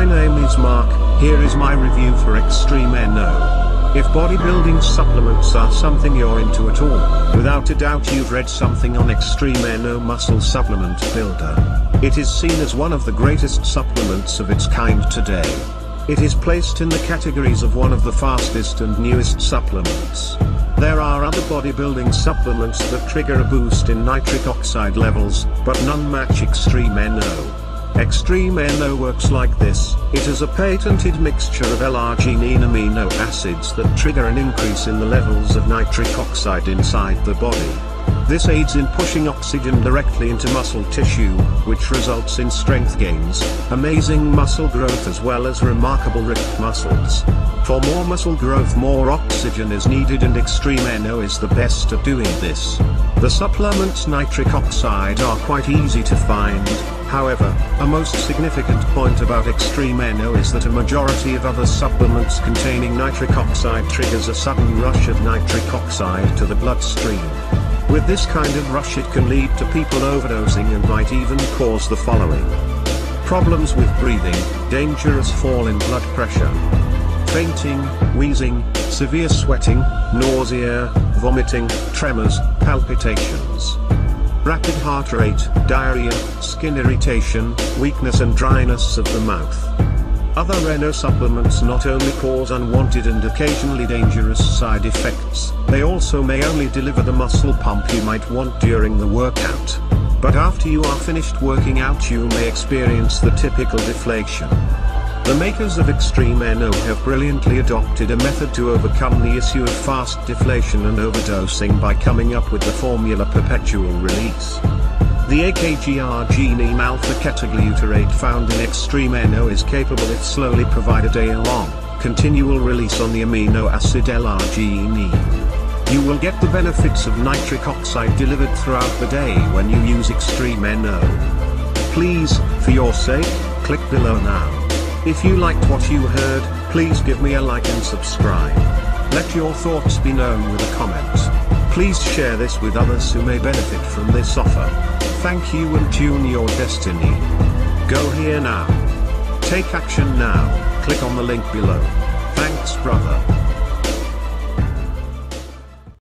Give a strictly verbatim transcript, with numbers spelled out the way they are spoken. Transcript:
name is Mark, here is my review for Extreme N O. If bodybuilding supplements are something you're into at all, without a doubt you've read something on Extreme N O Muscle Supplement Builder. It is seen as one of the greatest supplements of its kind today. It is placed in the categories of one of the fastest and newest supplements. There are other bodybuilding supplements that trigger a boost in nitric oxide levels, but none match Extreme N O. Extreme N O works like this: it is a patented mixture of L-arginine amino acids that trigger an increase in the levels of nitric oxide inside the body. This aids in pushing oxygen directly into muscle tissue, which results in strength gains, amazing muscle growth as well as remarkable ripped muscles. For more muscle growth, more oxygen is needed, and Extreme N O is the best at doing this. The supplement's nitric oxide are quite easy to find. However, a most significant point about Extreme N O is that a majority of other supplements containing nitric oxide triggers a sudden rush of nitric oxide to the bloodstream. With this kind of rush, it can lead to people overdosing and might even cause the following: problems with breathing, dangerous fall in blood pressure, fainting, wheezing, severe sweating, nausea, vomiting, tremors, palpitations, rapid heart rate, diarrhea, skin irritation, weakness and dryness of the mouth. Other N O supplements not only cause unwanted and occasionally dangerous side effects, they also may only deliver the muscle pump you might want during the workout. But after you are finished working out, you may experience the typical deflation. The makers of Extreme N O have brilliantly adopted a method to overcome the issue of fast deflation and overdosing by coming up with the formula perpetual release. The A K G arginine alpha-ketoglutarate found in Extreme N O is capable if slowly provided day-long, continual release on the amino acid L-arginine. You will get the benefits of nitric oxide delivered throughout the day when you use Extreme N O. Please, for your sake, click below now. If you liked what you heard, please give me a like and subscribe. Let your thoughts be known with a comment. Please share this with others who may benefit from this offer. Thank you, and tune your destiny. Go here now. Take action now. Click on the link below. Thanks, brother.